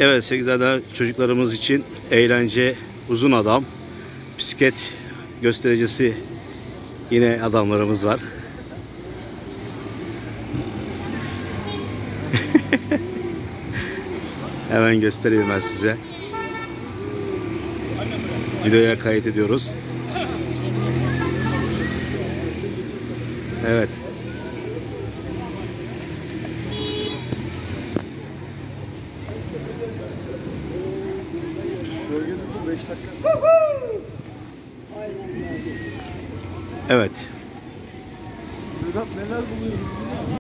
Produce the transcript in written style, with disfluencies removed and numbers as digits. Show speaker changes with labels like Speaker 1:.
Speaker 1: Evet sevgili çocuklarımız için eğlence uzun adam, bisiklet göstericisi yine adamlarımız var. Hemen göstereyim ben size. Videoya kayıt ediyoruz. Evet. Evet.
Speaker 2: Neler buluyoruz?